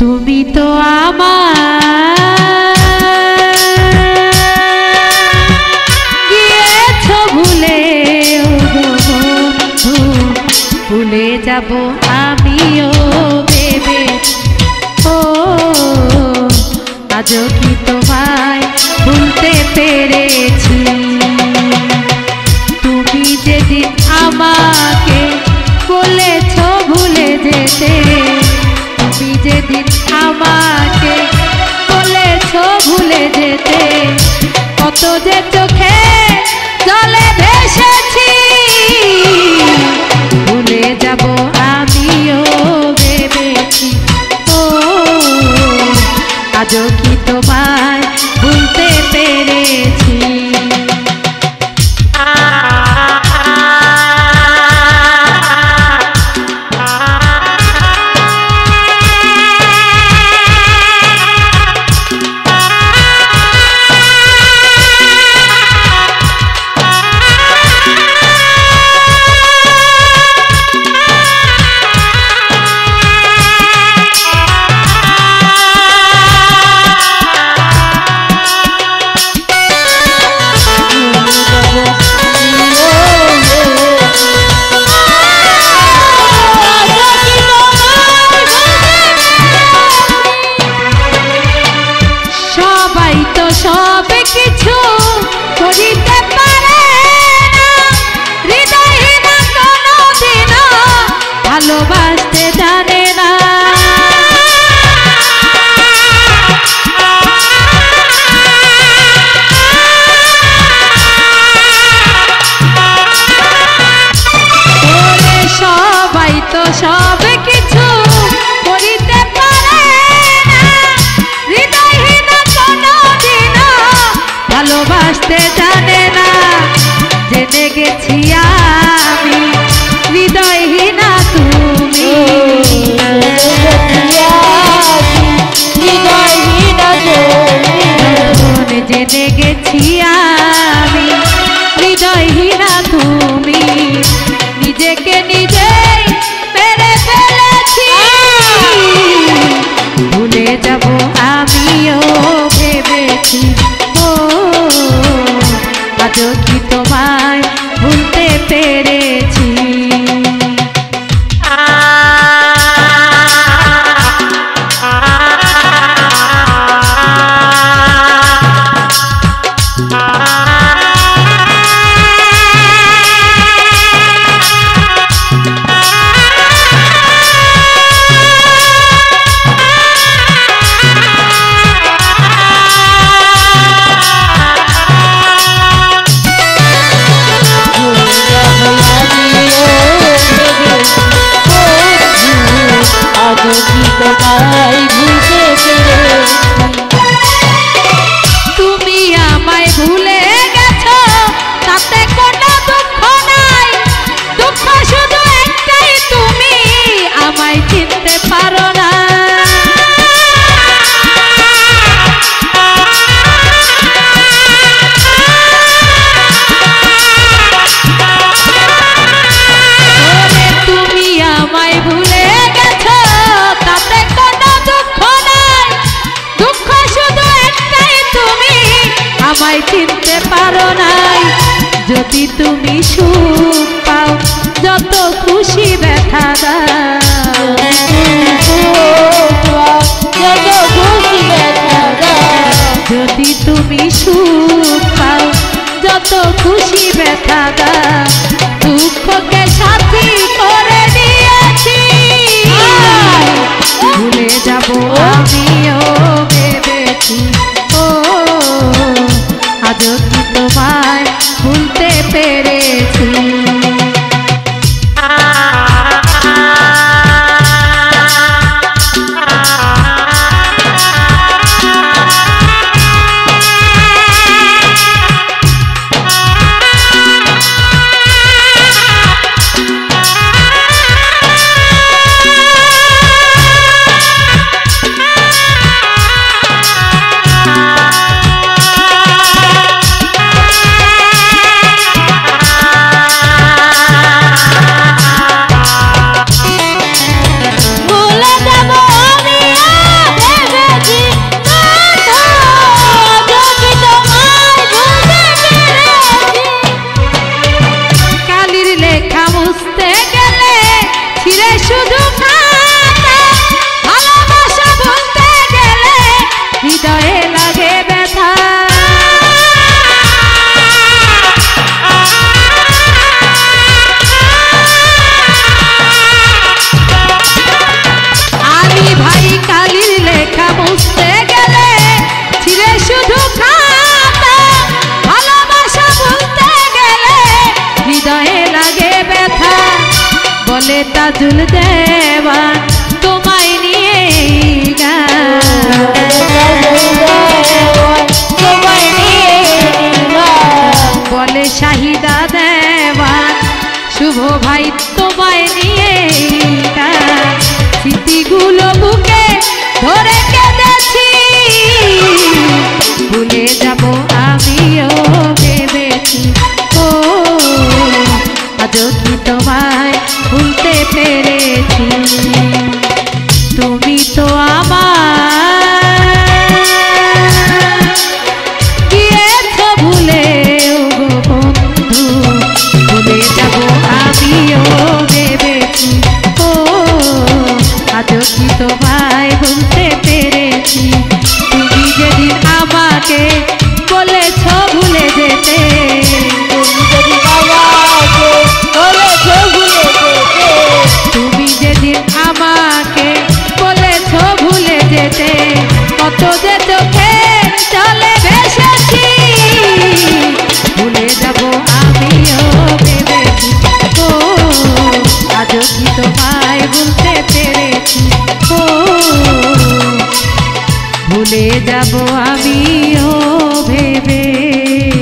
তুমি তো আমার গিয়েছো ভুলে, বন্ধু ভুলে যাব আমিও ভেবে। ও আজও কি তোমায় ভুলতে পেরেছি? তুমি যেদিন আমাকে বলেছো ভুলে যেতে, তুমি যেদিন আমাকে বলেছো ভুলে যেতে, কত যে চোখে জলে ভেসেছি, ভুলে যাব আমিও ভেবেছি। ও আজও কি তোমায় ভুলতে পেরেছি? সব কিছু করিতে পারে না, হৃদয়হীনা কোনোদিনও ভালোবাসতে জানে না। সবাই তো সব কিছু করিতে পারে না, হৃদয়হীনা ভালোবাসতে জানে না। জেনে গেছি আমি হৃদয়হীনা তুমি, জেনে গেছি আমি হৃদয়হীনা তুমি, নিজেকে নিজেই মেরে ফেলেছি, ভুলে যাব আমিও ভেবেছি। আজও কি তোমায় ভুলতে পেরেছি? তুমি আমায় ভুলে গেছো তাতে কোনো দুঃখ নাই, দুঃখ শুধু একটাই তুমি আমায় চিনতে পারো না। তুমি আমায় ভুলে গেছো তাতে কোনো দুঃখ নাই, দুঃখ শুধু একটাই তুমি আমায় চিনতে পারো নাই। যদি তুমি সুখ পাও যত খুশি ব্যথা দাও, যদি তুমি সুখ পাও যত খুশি ব্যথা দাও, দুঃখকে সাথী করে দিয়েছি, ভুলে যাব আমিও ভেবেছি। ও আজও কি তোমায় ভুলতে পেরেছি? বলে তাজুল দেওয়ান তোমায় নিয়ে বলে শাহিদা দেওয়ান শুভ ভাই তোমায় নিয়ে স্মৃতিগুলো বুকে ধরে কেঁদেছি ভুলে যাব আমিও ভেবেছি ও আজও কি তোমায় ভুলতে পেরেছি তুমি তো আমার গিয়েছো ভুলে গো বন্ধু ভুলে যাব আমিও ভেবেছি ও আজও কি তোমায় ভুলতে পেরেছি তুমি যেদিন আমাকে বলেছ ভুলে যেতে তুমি যেদিন আমাকে বলেছ ভুলে যেতে কত যে চোখে চলে ভেসেছি ভুলে যাব আমিও ভেবেছি ও আজও কি তোমায় ভুলতে পেরেছি ও ভুলে যাব আমিও ভেবে